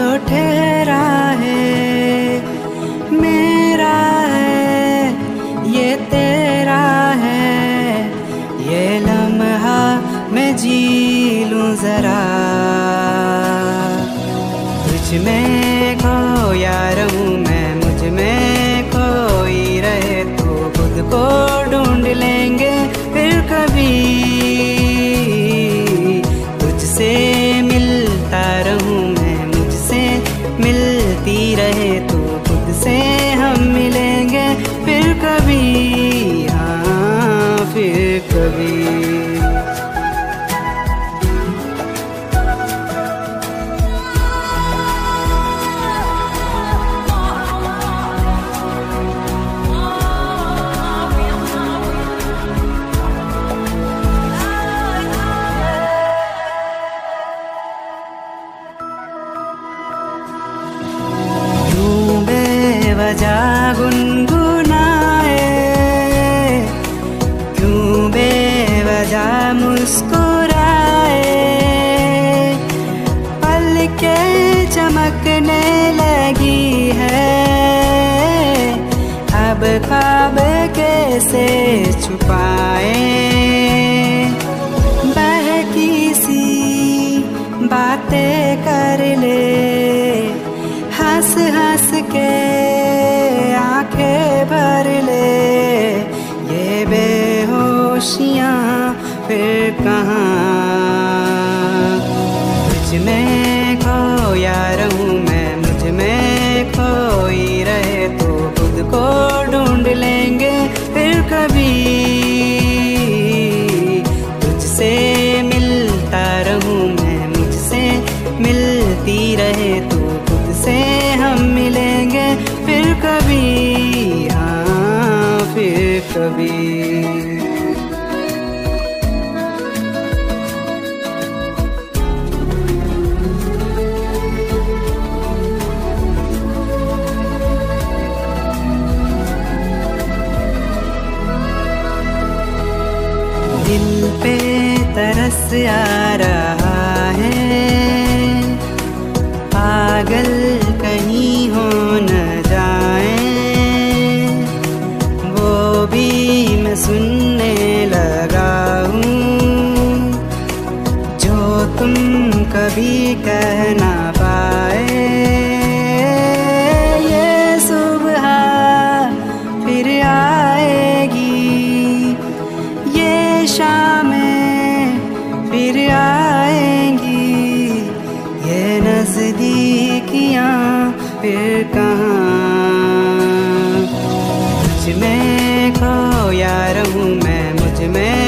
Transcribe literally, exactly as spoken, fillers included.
ठहरा है मेरा है, ये तेरा है, ये लम्हा मैं जी लूं जरा। तुझ में खोया रहूं मैं, मुझ में खोई रहे तो खुद को ढूंढ लेंगे फिर कभी। तुझसे मिलता रहूं मैं, मुझसे मिलती रहे तो खुद से हम मिलेंगे फिर कभी, हाँ फिर कभी। बेवजह गुनगुनाए, क्यों बेवजह मुस्कुराए, पलकें चमकने लगी है, अब ख्वाब कैसे छुपाए। बहकी सी बातें कर ले, हंस हंस के आंखें भर ले, ये बेहोशियां फिर कहाँ। मुझ में खोया रहूं मैं, मुझ में खोई रहे तो खुद को ढूंढ लेंगे फिर कभी। तुझसे मिलता रहूं मैं, मुझसे मिलती रहे तो खुद से हम मिलेंगे फिर कभी, हाँ फिर कभी। दिल पे तरस आ रहा है, पागल कहीं हो न जाए, वो भी मैं सुनने लगा हूँ जो तुम कभी कह ना पाए। ये सुबह फिर आएगी, ये शामें फिर आएंगी, ये नजदीकियां फिर कहाँ। मुझ में खोया रहूं मैं, मुझ में